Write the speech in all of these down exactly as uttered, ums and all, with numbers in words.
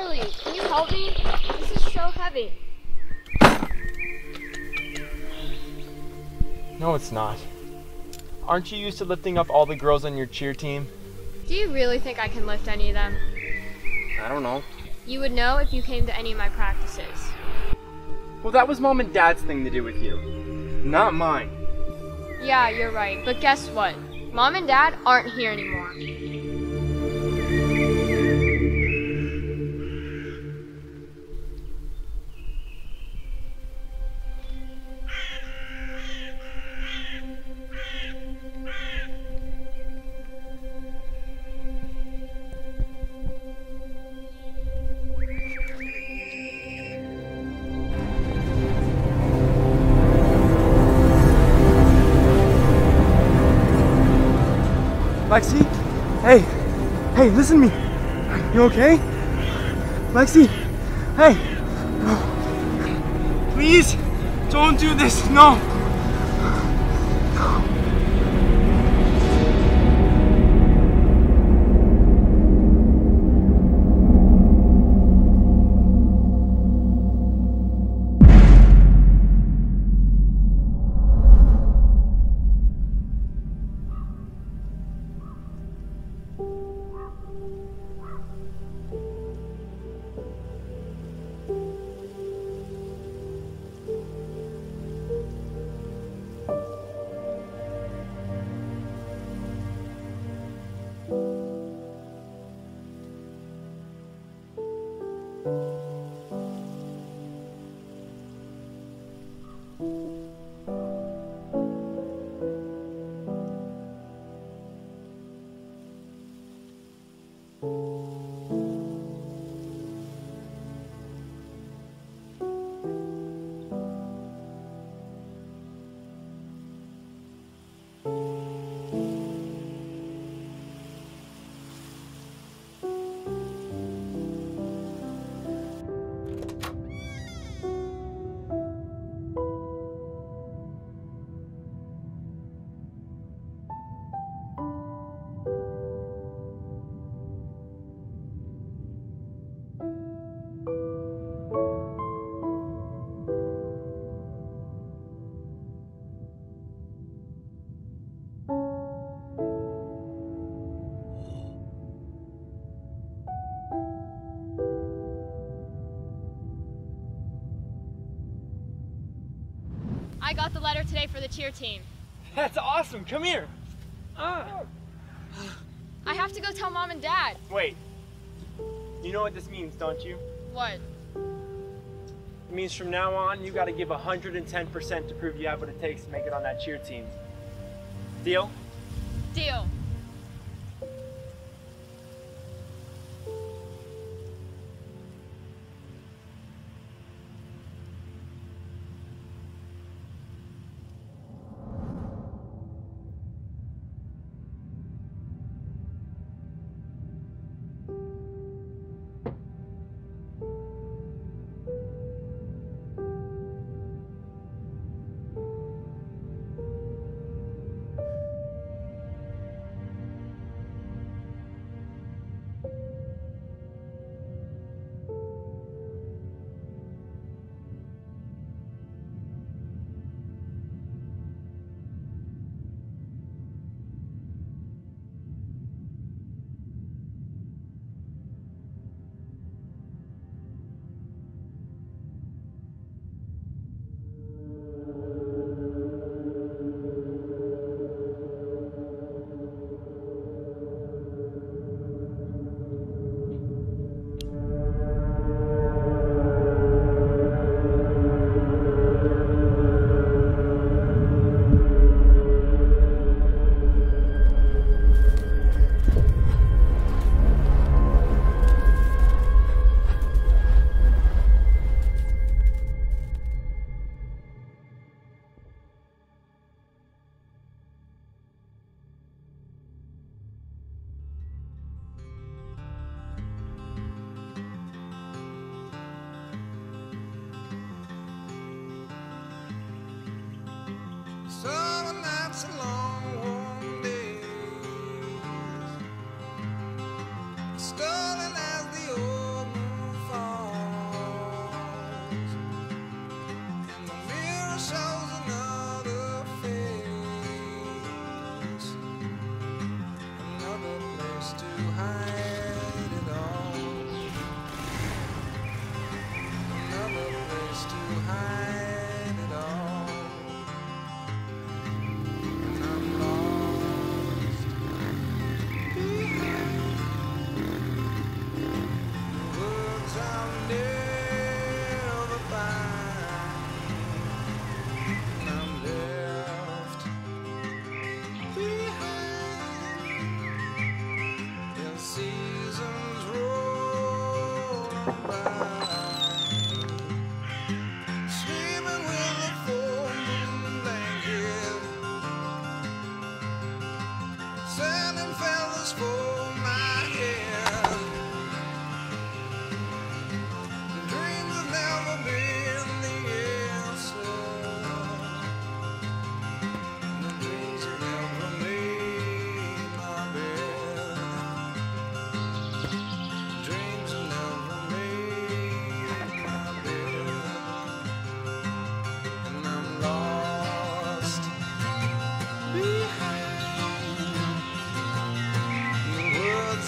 Charlie, can you help me? This is so heavy. No, it's not. Aren't you used to lifting up all the girls on your cheer team? Do you really think I can lift any of them? I don't know. You would know if you came to any of my practices. Well, that was Mom and Dad's thing to do with you, not mine. Yeah, you're right, but guess what? Mom and Dad aren't here anymore. Lexi? Hey! Hey, listen to me! You okay? Lexi? Hey! Please! Don't do this! No! I got the letter today for the cheer team. That's awesome! Come here! Ah. I have to go tell Mom and Dad. Wait. You know what this means, don't you? What? It means from now on, you gotta give one hundred ten percent to prove you have what it takes to make it on that cheer team. Deal? Deal.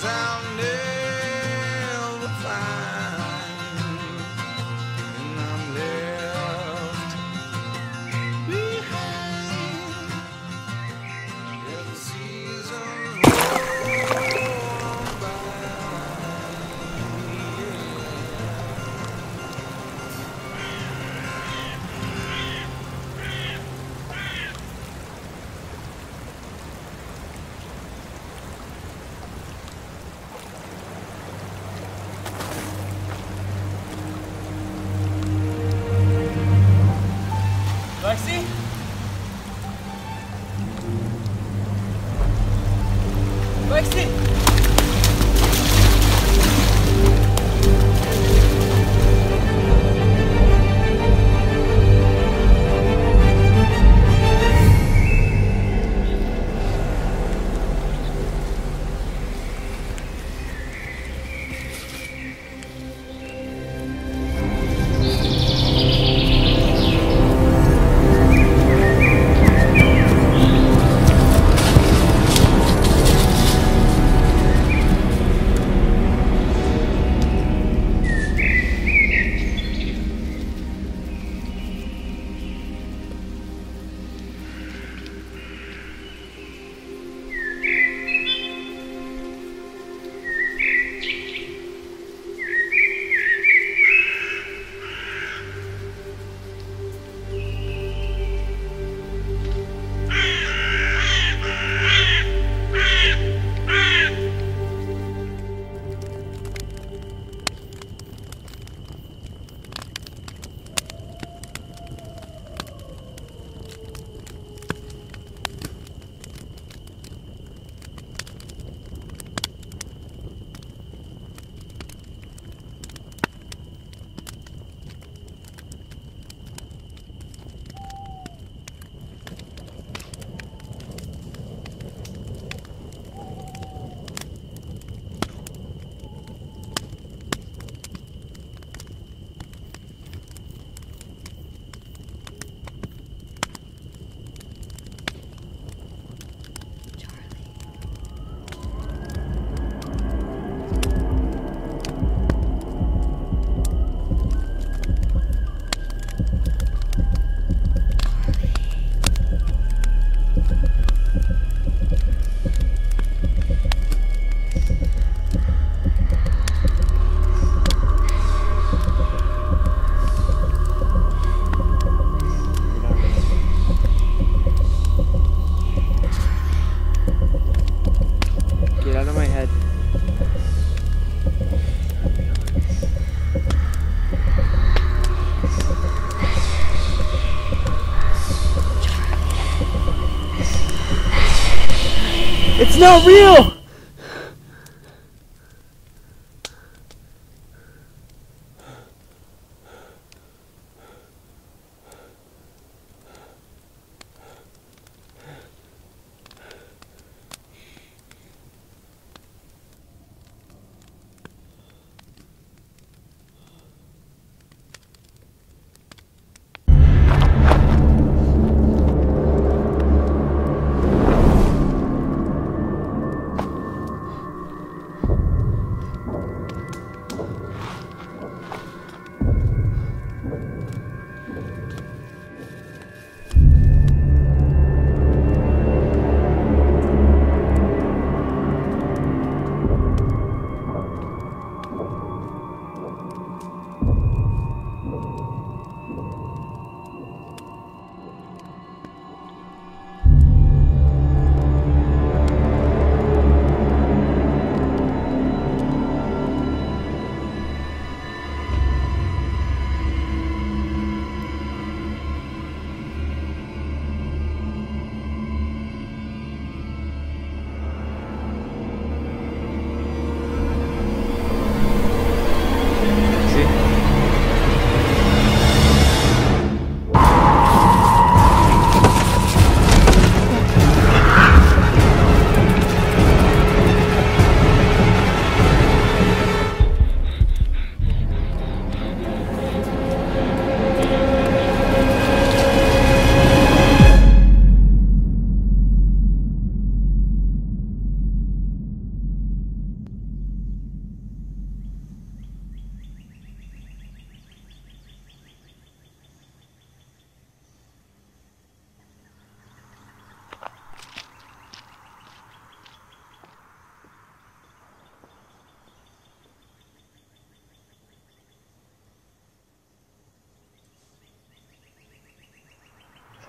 I'll never find, and I'm left behind. Yeah, the seasons roll by. Lexi? Lexi! Get out of my head. It's not real!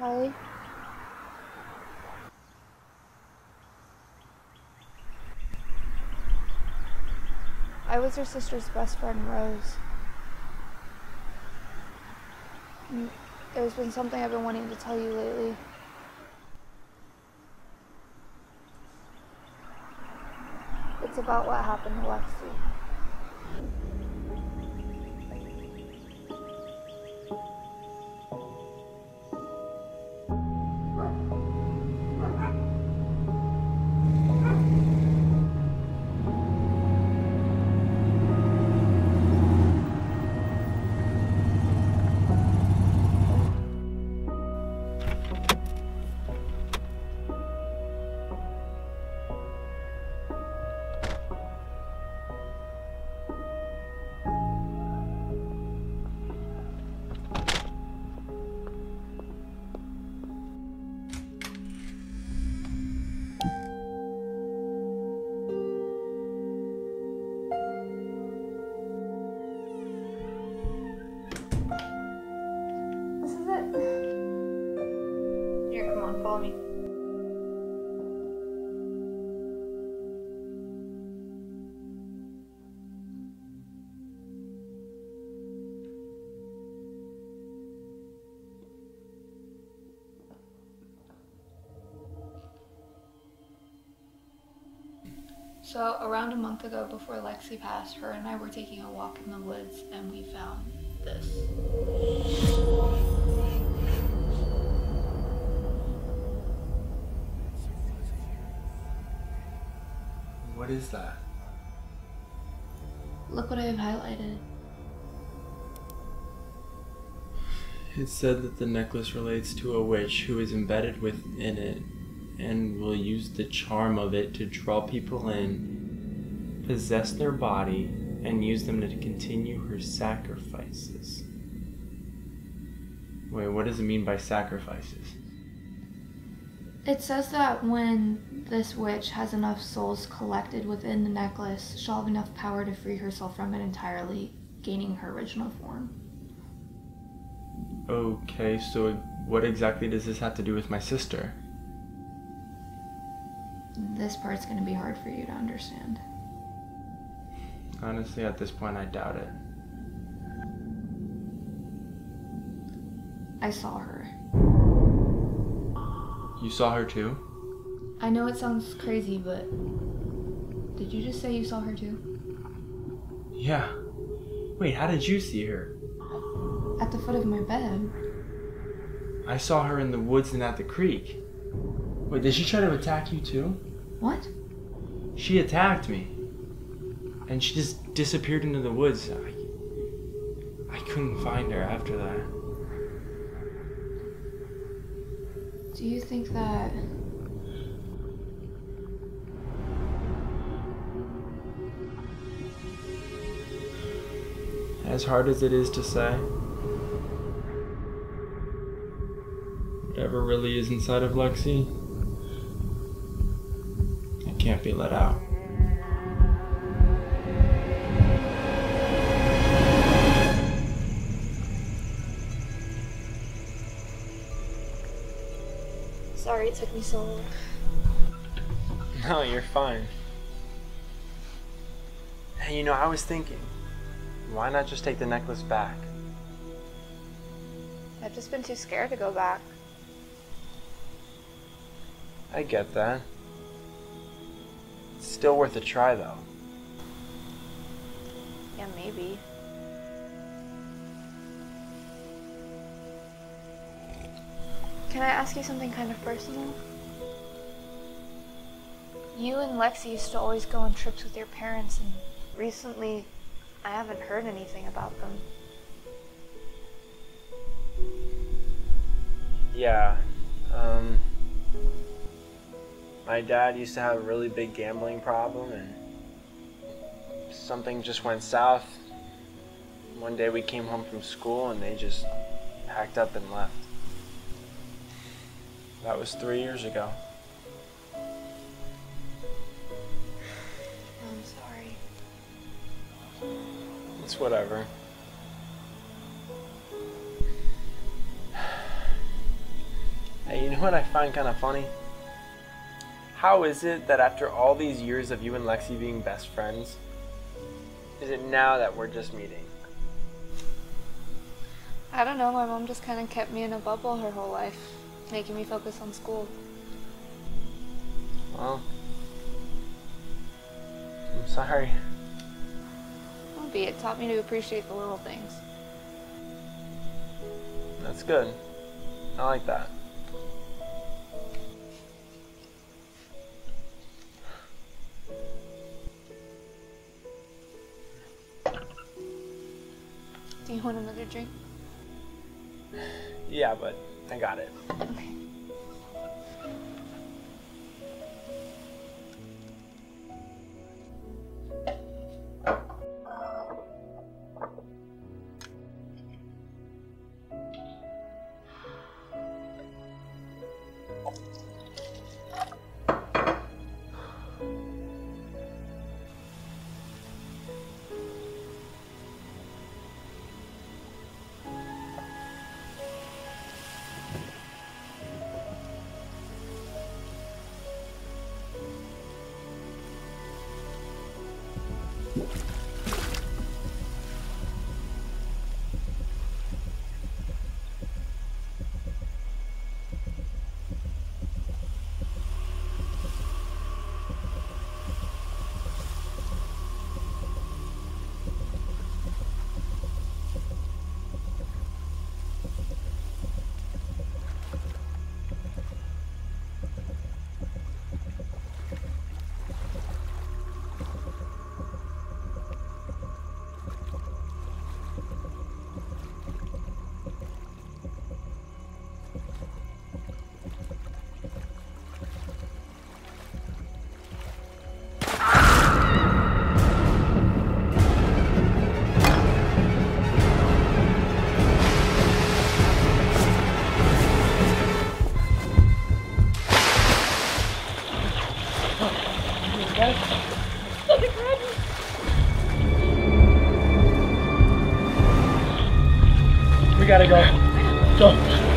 Kylie? I was your sister's best friend, Rose. And there's been something I've been wanting to tell you lately. It's about what happened to Lexi. Here, come on, follow me. So, around a month ago, before Lexi passed, her and I were taking a walk in the woods and we found this. What is that? Look what I have highlighted. It said that the necklace relates to a witch who is embedded within it and will use the charm of it to draw people in, possess their body, and use them to continue her sacrifices. Wait, what does it mean by sacrifices? It says that when this witch has enough souls collected within the necklace, she'll have enough power to free herself from it entirely, gaining her original form. Okay, so what exactly does this have to do with my sister? This part's gonna be hard for you to understand. Honestly, at this point, I doubt it. I saw her. You saw her too? I know it sounds crazy, but did you just say you saw her too? Yeah. Wait, how did you see her? At the foot of my bed. I saw her in the woods and at the creek. Wait, did she try to attack you too? What? She attacked me. And she just disappeared into the woods. I, I couldn't find her after that. Do you think that... As hard as it is to say, whatever really is inside of Lexi, it can't be let out. Sorry it took me so long. No, you're fine. Hey, you know, I was thinking, why not just take the necklace back? I've just been too scared to go back. I get that. It's still worth a try, though. Yeah, maybe. Can I ask you something kind of personal? You and Lexi used to always go on trips with your parents, and recently I haven't heard anything about them. Yeah, um, my dad used to have a really big gambling problem, and something just went south. One day we came home from school and they just packed up and left. That was three years ago. I'm sorry. It's whatever. Hey, you know what I find kind of funny? How is it that after all these years of you and Lexi being best friends, is it now that we're just meeting? I don't know, my mom just kind of kept me in a bubble her whole life, making me focus on school. Well, I'm sorry. Don't be, it taught me to appreciate the little things. That's good. I like that. Do you want another drink? Yeah, but I got it. Okay. We gotta go. Go.